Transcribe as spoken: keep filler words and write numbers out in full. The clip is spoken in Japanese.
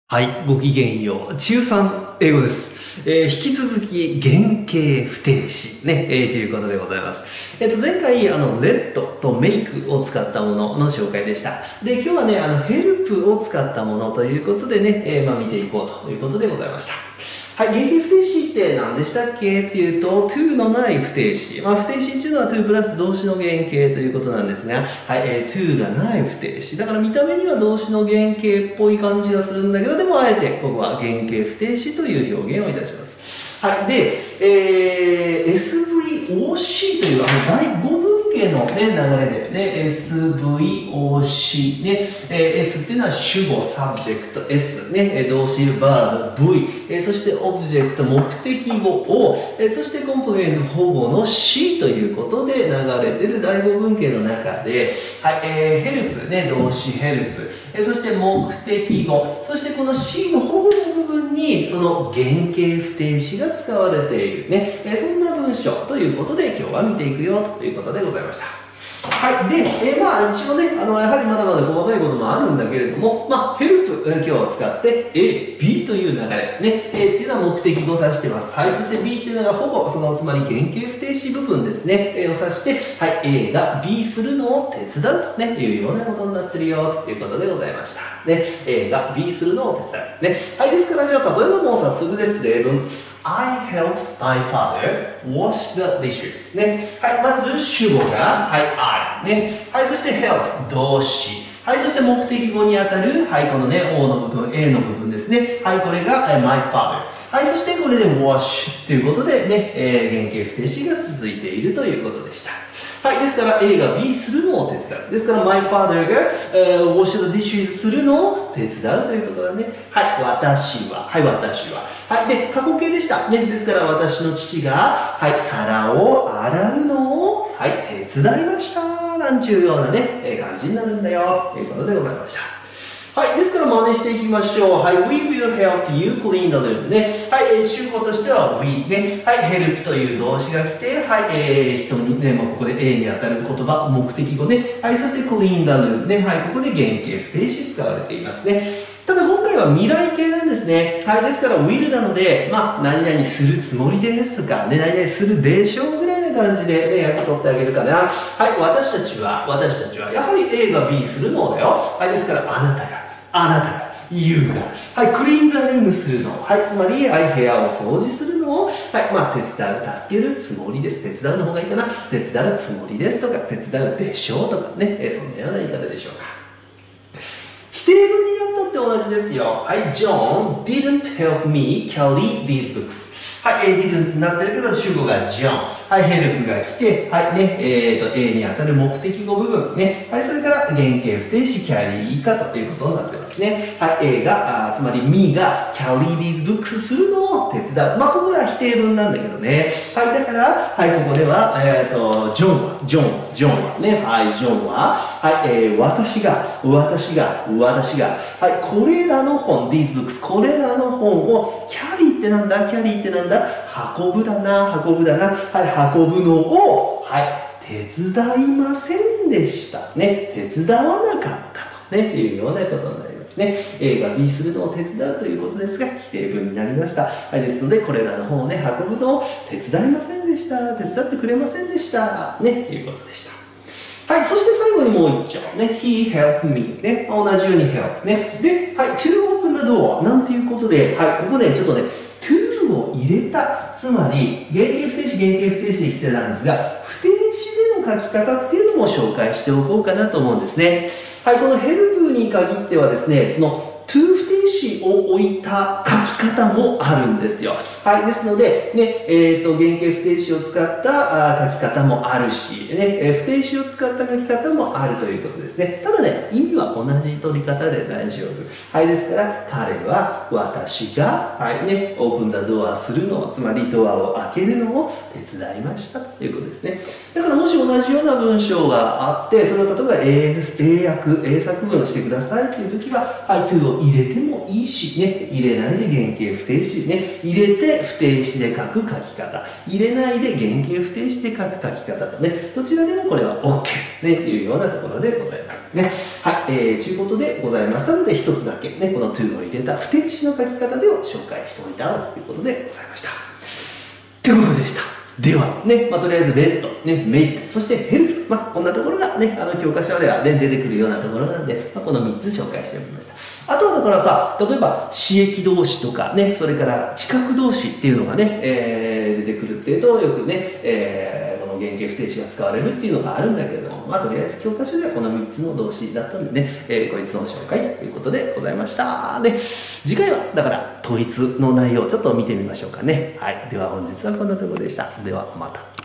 はい、ごきげんよう。中さん英語です。えー、引き続き、原型不定詞。ね、えー、ということでございます。えっ、と、前回、あの、レッドとメイクを使ったものの紹介でした。で、今日はね、あの、ヘルプを使ったものということでね、えー、まあ、見ていこうということでございました。はい、原型不定詞って何でしたっけっていうと、to のない不定詞。まあ、不定詞っていうのは to プラス動詞の原型ということなんですが、はい、えー、to がない不定詞。だから見た目には動詞の原型っぽい感じがするんだけど、でもあえてここは原型不定詞という表現をいたします。はい、で、えー、エスブイオーシー というあの第五文型の、ね、流れでね、エスブイオーシー、ね、えー、S っていうのは主語、サブジェクト、S、ね、動詞、バーブ、V、えー、そしてオブジェクト、目的語を、えー、そしてコンプリメント保護の C ということで流れている第五文型の中で、はい、えー、ヘルプ、ね、動詞ヘルプ、えー、そして目的語、そしてこの C の保護の部分にその原型不定詞が使われている、ね、えー、そんな文章ということで今日は見ていくよということでございました。はい。で、えー、まあ、一応ね、あの、やはりまだまだ細かいこともあるんだけれども、まあ、ヘルプ、今日は使って、A、B という流れ。ね、A っていうのは目的語を指してます。はい。そして B っていうのがほぼ、その、つまり原型不定詞部分ですね、えー、を指して、はい、A が B するのを手伝うと、ね、いうようなことになってるよ、ということでございました。ね、A が B するのを手伝う。ね。はい。ですから、じゃあ、例えばもう早速です。例文。I helped my father wash the dishes ね。はい、まず主語が、はい、I ね。はい、そして help 動詞。はい、そして目的語にあたる、はい、このね、O の部分、A の部分ですね。はい、これが、え my father。はい、そしてこれで wash ということでね、えー、原型不定詞が続いているということでした。はい。ですから、A が B するのを手伝う。ですから、my father が、えー、wash the dishes するのを手伝うということだね。はい。私は。はい、私は。はい。で、過去形でした。ね。ですから、私の父が、はい、皿を洗うのを、はい、手伝いました。なんちゅうようなね、えー、感じになるんだよ。ということでございました。はい。ですから真似していきましょう。はい。We will help you clean the room ね。はい。えー、主語としては we ね。はい。help という動詞が来て、はい。えー、人にね、まあ、ここで A に当たる言葉、目的語ね。はい。そして clean the room ね。はい。ここで原型不定詞使われていますね。ただ今回は未来形なんですね。はい。ですから will なので、まあ、何々するつもりですとか、ね、何々するでしょうぐらいな感じでね、役取ってあげるかな。はい。私たちは、私たちは、やはり A が B するのだよ。はい。ですから、あなたが。あなたが、You が、はい、クリーンザルームするの、はい、つまり、はい、部屋を掃除するのを、はい、まあ、手伝う、助けるつもりです。手伝うの方がいいかな。手伝うつもりですとか、手伝うでしょうとかね、えそんなような言い方でしょうか。否定文になったって同じですよ。はい、John didn't help me carry these books。はい、didn't になってるけど、主語が John。はい、help が来て、はい、ね、えーと、A に当たる目的語部分。ね、はい、それから原型不定詞 carry 以下ということになってますね。はい、A が、あつまり me が carry these books するのを手伝う。まあ、ここが否定文なんだけどね。はい、だから、はい、ここでは、えーと、John は、John は、John はね、はい、John は、はい、えー、私が、私が、私が、はい、これらの本、these books、これらの本を、キャリーってなんだキャリーってなんだ運ぶだな、運ぶだな。はい、運ぶのを、はい、手伝いませんでした。ね、手伝わなかったと、ね、いうようなことになりますね。A が B するのを手伝うということですが、否定文になりました。はい、ですので、これらの本をね、運ぶのを手伝いませんでした。手伝ってくれませんでした。ね、いうことでした。はい、そして最後にもう一丁。ね、he helped me。ね、同じように help。ね。で、はい、to open the door。なんていうことで、はい、ここでちょっとね、to を入れた。つまり、原型不定詞、原型不定詞で来てたんですが、不定詞での書き方っていうのも紹介しておこうかなと思うんですね。はい、この help に限ってはですね、その to 不定詞を置いた書き方もあるんですよ。はい。ですので、ね、えっと、原型不定詞を使ったあ書き方もあるし、ね、えー、不定詞を使った書き方もあるということですね。ただね、意味は同じ取り方で大丈夫。はい。ですから、彼は私が、はいね、オープンダドアするのを、つまりドアを開けるのを手伝いましたということですね。だからもし同じような文章があって、それを例えば英、英訳、英作文してくださいというときは、はい、to を入れても意詞ね、入れないで原型不定詞ね、入れて不定詞で書く書き方、入れないで原型不定詞で書く書き方とね、どちらでもこれは OK ね、いうようなところでございますね。はい、えー、ということでございましたので、一つだけね、この to を入れた不定詞の書き方でを紹介しておいたということでございました。ということでした。では、ね、まあ、とりあえず、レッド、ね、メイク、そしてヘルプ、まあ、こんなところがね、あの、教科書ではね、出てくるようなところなんで、まあ、このみっつ紹介しておきました。あとはだからさ、例えば、詞益動詞とかね、それから知覚動詞っていうのがね、えー、出てくるっていうと、よくね、えー、この原型不定詞が使われるっていうのがあるんだけれども、まあ、とりあえず教科書ではこのみっつの動詞だったんでね、えー、こいつの紹介ということでございました。で、次回は、だから、統一の内容をちょっと見てみましょうかね。はい。では、本日はこんなところでした。では、また。